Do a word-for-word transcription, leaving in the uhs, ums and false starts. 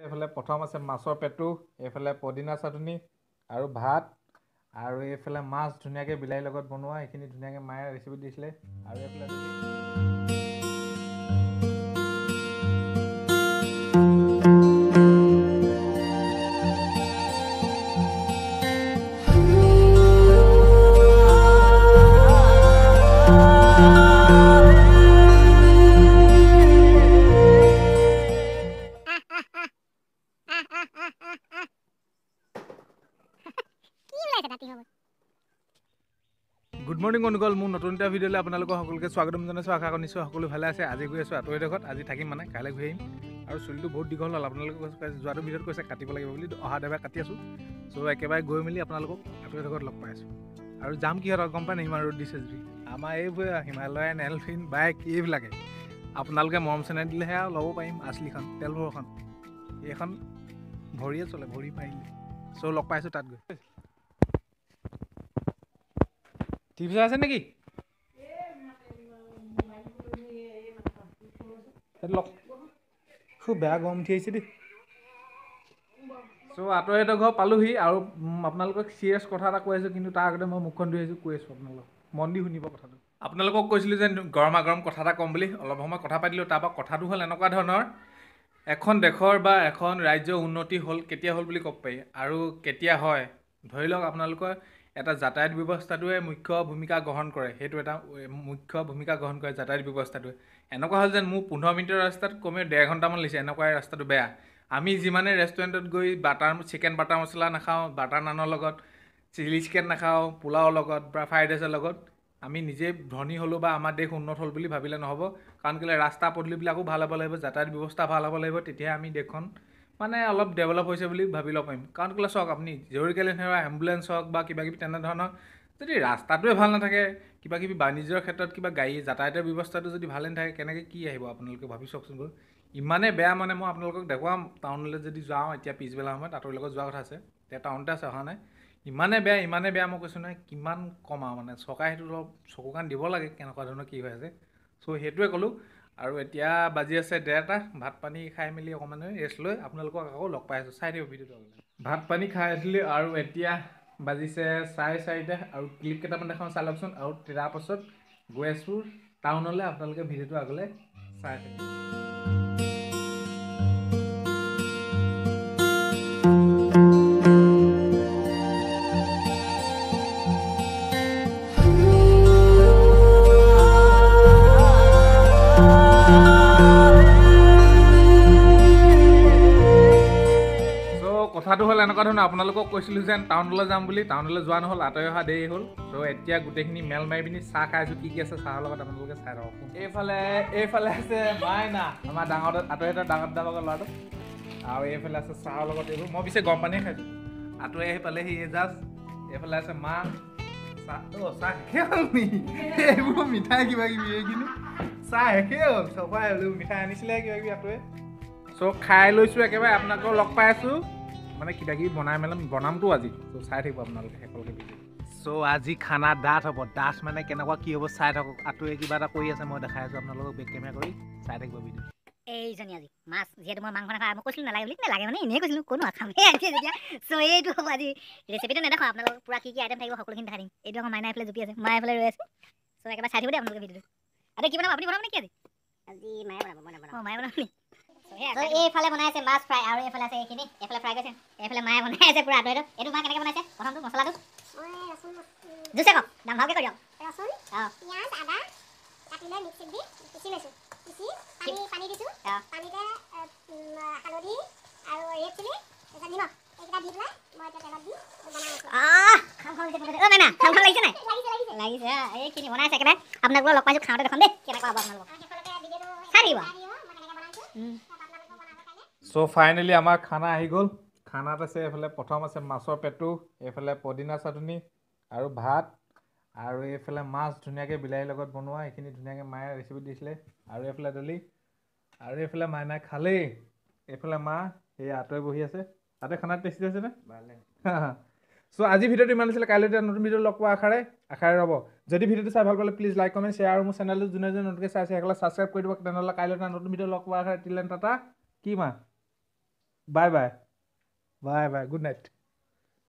এইফালে প্ৰথম আছে মাছৰ পেটু, এইফালে পদিনা চাটনি আৰু ভাত, আৰু এইফালে মাছ ধুনীয়াকৈ বিলাহীৰ লগত বনোৱা, এইখিনি ধুনীয়াকৈ মায়ে ৰেচিপি দিছিলে। আৰু এইফালে গুড মৰ্ণিং বন্ধুসকল, মোৰ নতুন এটা ভিডিঅ'লৈ আপোনালোকক সকলোকে স্বাগতম জনাইছোঁ। আশা কৰিছোঁ সকলো ভালে আছে। আজি গৈ আছোঁ আঁতৰি ঘৰত, আজি থাকিম মানে কাইলৈ ঘূৰি আহিম। আৰু চুলিটো বহুত দীঘল হ'ল, আপোনালোকে কৈছে যোৱাটো ভিডিঅ'ত কৈছে কাটিব লাগিব বুলি, অহা দেওবাৰে কাটি আছোঁ। চ' একেবাৰে গৈ মেলি আপোনালোকক আঁতৰি ঘৰত লগ পাই আছোঁ। আৰু যাম কি হয় গম পায় নাই, ইমান ৰ'দ দিছে যদি। আমাৰ এইবোৰে হিমালয়ান এলফিন বাইক এইবিলাকে আপোনালোকে মৰম চেনেহ দিলেহে আৰু ল'ব পাৰিম আছলিখন তেলভৰখন। এইখন ভৰিয়ে চলে, ভৰি পাৰিলে। চ' লগ পাইছোঁ তাত গৈ। টিভি চাই আছে নেকি? খুব বেয়া গৰম উঠি আহিছে দেই। চ' আঁতৰি ঘৰ পালোহি, আৰু আপোনালোকক চিৰিয়াছ কথা এটা কৈ আছোঁ, কিন্তু তাৰ আগতে মই মুখখন ধুই আহিছোঁ, কৈ আছোঁ আপোনালোকক মন দি শুনিব কথাটো। আপোনালোকক কৈছিলোঁ যে গৰমা গৰম কথা এটা ক'ম বুলি, অলপ সময় কথা পাতিলোঁ। তাৰপৰা কথাটো হ'ল এনেকুৱা ধৰণৰ, এখন দেশৰ বা এখন ৰাজ্যৰ উন্নতি হ'ল কেতিয়া হ'ল বুলি ক'ব পাৰি, আৰু কেতিয়া হয়। ধৰি লওক আপোনালোকৰ এটা যাতায়াত ব্যৱস্থাটোৱে মুখ্য ভূমিকা গ্ৰহণ কৰে, সেইটো এটা মুখ্য ভূমিকা গ্ৰহণ কৰে যাতায়াত ব্যৱস্থাটোৱে। এনেকুৱা হ'ল যেন মোৰ পোন্ধৰ মিনিটৰ ৰাস্তাত কমেও ডেৰ ঘণ্টামান লাগিছে, এনেকুৱাই ৰাস্তাটো বেয়া। আমি যিমানে ৰেষ্টুৰেণ্টত গৈ বাটাৰ চিকেন বাটাৰ মছলা নাখাওঁ, বাটাৰ নানৰ লগত, চিলি চিকেন নাখাওঁ, পোলাওৰ লগত বা ফ্ৰাইড ৰাইচৰ লগত, আমি নিজে ধনী হ'লোঁ বা আমাৰ দেশ উন্নত হ'ল বুলি ভাবিলে নহ'ব। কাৰণ কেলৈ ৰাস্তা পদূলিবিলাকো ভাল হ'ব লাগিব, যাতায়াত ব্যৱস্থা ভাল হ'ব লাগিব, তেতিয়াহে আমি দেশখন মানে অলপ ডেভেলপ হৈছে বুলি ভাবি ল'ব পাৰিম। কাৰণ কেলৈ চাওক, আপুনি জৰুৰীকালীন সেৱা এম্বুলেঞ্চ হওক বা কিবা কিবি তেনেধৰণৰ, যদি ৰাস্তাটোৱে ভাল নাথাকে, কিবা কিবি বাণিজ্যৰ ক্ষেত্ৰত কিবা গাড়ী যাতায়াতৰ ব্যৱস্থাটো যদি ভালে নাথাকে, কেনেকৈ কি আহিব আপোনালোকে ভাবি চাওকচোন বাৰু। ইমানেই বেয়া মানে, মই আপোনালোকক দেখুৱাম টাউনলৈ যদি যাওঁ এতিয়া পিছবেলা সময়ত, আঁতৰি লগত যোৱা কথা আছে, এতিয়া টাউনতে আছে, অহা নাই। ইমানেই বেয়া ইমানেই বেয়া মই কৈছোঁ নহয়, কিমান কম আৰু মানে চৰকাৰে সেইটো অলপ চকু কাণ দিব লাগে কেনেকুৱা ধৰণৰ কি হৈ আছে। চ' সেইটোৱে ক'লোঁ। আৰু এতিয়া বাজি আছে ডেৰটা, ভাত পানী খাই মেলি অকণমান ৰেষ্ট লৈ আপোনালোকক আকৌ লগ পাই আছোঁ। চাই থাকিব ভিডিঅ'টো। ভাত পানী খাই আছিলোঁ, আৰু এতিয়া বাজিছে চাৰে চাৰিটা, আৰু ক্লিপ কেইটামান দেখাওঁ চাই লওকচোন। আৰু তাৰপাছত গৈ আছোঁ টাউনলৈ, আপোনালোকে ভিডিঅ'টো আগলৈ চাই থাকিব। কথাটো হ'ল এনেকুৱা ধৰণৰ, আপোনালোকক কৈছিলোঁ যেন টাউনলৈ যাম বুলি, টাউনলৈ যোৱা নহ'ল, আঁতৰি অহা দেৰি হ'ল। ত' এতিয়া গোটেইখিনি মেল মাৰি পিনি চাহ খাই আছোঁ। কি কি আছে চাহৰ লগত আপোনালোকে চাই থাকক। এইফালে এইফালে আছে মাইনা, আমাৰ ডাঙৰ আঁতৰি এটা ডাঙৰ দাদা ভাগৰ ল'ৰাটো, আৰু এইফালে আছে চাহৰ লগত এইবোৰ। মই পিছে গৰম পানীয়ে খাইছোঁ। আঁতৰি আহি পালেহি জাষ্ট। এইফালে আছে মা, চাহ অ' চাহ শেষে হ'ল নি? এইবোৰ মিঠাই কিবা কিবি, এইখিনি চাহ শেষে হ'ল। চবাই মিঠাই আনিছিলে কিবা কিবি আঁতৰি। চ' খাই লৈছোঁ একেবাৰে, আপোনালোকক লগ পাই আছোঁ। মানে কিবা কিবি বনাই মেলি বনামতো আজি, ত' চাই থাকিব আপোনালোকে শেষলৈকে ভিডিঅ'। চ' আজি খানা ডাঠ হ'ব, ডাঠ মানে কেনেকুৱা কি হ'ব চাই থাকক। আঁতৰি কিবা এটা কৰি আছে, মই দেখাই আছোঁ আপোনালোকক বেক কেমেৰা কৰি, চাই থাকিব ভিডিঅ'। এইজনী আজি মাছ, যিহেতু মই মাংস নাখাওঁ, মই কৈছিলোঁ নালাগে বুলি, নালাগে মানে এনেই কৈছিলোঁ, কোনো খাম আনিছে যেতিয়া। চ' এইটো হ'ব আজি ৰেচিপিটো নেদেখাওঁ আপোনালোকক, পুৰা কি কি আইটেম থাকিব সকলোখিনি দেখাই দিম। এইটো আকৌ মাইনা এইফালে জুপি আছে, মায়ে এইফালে ৰৈ আছে। চ' একেবাৰে চাই থাকিব দেই আপোনালোকে ভিডিঅ'টো। আৰু কি বনাব, আপুনি বনাব নেকি আজি? আজি মায়ে বনাব, মই নবনাওঁ। অঁ মায়ে বনাব নি? এইফালে বনাই আছে মাছ ফ্ৰাই, আৰু এইফালে আছে এইখিনি, এইফালে ফ্ৰাই কৰিছে, এইফালে মায়ে বনাই আছে পুৰা আঁতৰিটো। এইটো মা কেনেকৈ বনাইছে প্ৰথমটো মছলাটো? জুছে কওক, দাম ভালকৈ কৈ দিয়ক। ৰচুন, অঁ পিঁয়াজ, আদা কাটি লৈ মিক্সিত দি পিচি লৈছোঁ। পিচি পানী পানী দিছোঁ। পানীতে হালধি আৰু ৰেড চিলি, তাৰপিছত নিমখ, এইকেইটা দি পেলাই মই এতিয়া তেলত দি বনাই আছোঁ। আহ খাওঁ খাওঁ লাগিছে। অ' মাইনা খাওঁ খাওঁ লাগিছে নাই? লাগিছে লাগিছে লাগিছে। এইখিনি বনাইছে একেবাৰে, আপোনালোকক লগ পাইছোঁ খাওঁতে দেখাম দেই কেনেকুৱা হ'ব আপোনালোকক। চাই থাকিব। চ' ফাইনেলি আমাৰ খানা আহি গ'ল। খানাত আছে এইফালে প্ৰথম আছে মাছৰ পেটু, এইফালে পদিনা চাটনি আৰু ভাত, আৰু এইফালে মাছ ধুনীয়াকৈ বিলাহীৰ লগত বনোৱা, এইখিনি ধুনীয়াকৈ মায়ে ৰেচিপি দিছিলে। আৰু এইফালে দালি, আৰু এইফালে মাইনাই খালেই। এইফালে মা সেই আঁতৰি বহি আছে। তাতে খানাত টেষ্টি হৈছেনে? ভালে। চ' আজি ভিডিঅ'টো ইমান আছিলে, কাইলৈ এতিয়া নতুন ভিডিঅ' লগ পোৱা আশাৰে আশাৰে ৰ'ব। যদি ভিডিঅ'টো চাই ভাল পালে প্লিজ লাইক কমেণ্ট শ্বেয়াৰ, আৰু মোৰ চেনেলটো যোনে যোনে নতুনকৈ চাইছে সেইসকলে ছাবস্ক্ৰাইব কৰি দিব। তেনেহ'লে কাইলৈ এটা নতুন ভিডিঅ' লগ পোৱা আশাৰে টিল দেন টাটা। কি মা? Bye bye bye bye good night